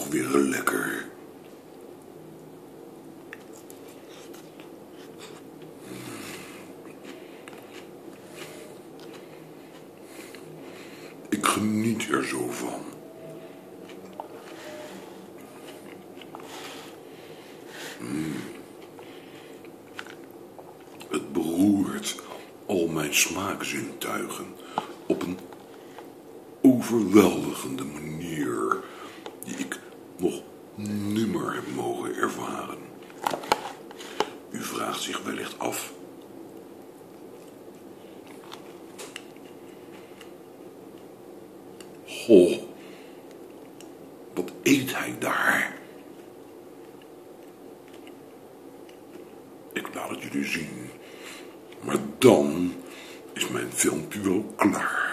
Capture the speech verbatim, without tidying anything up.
toch weer lekker. Ik geniet er zo van. Mm. Het beroert al mijn smaakzintuigen op een overweldigende manier die ik nog nimmer heb mogen ervaren. U vraagt zich wellicht af: goh, wat eet hij daar? Ik laat het jullie zien, maar dan is mijn filmpje wel klaar.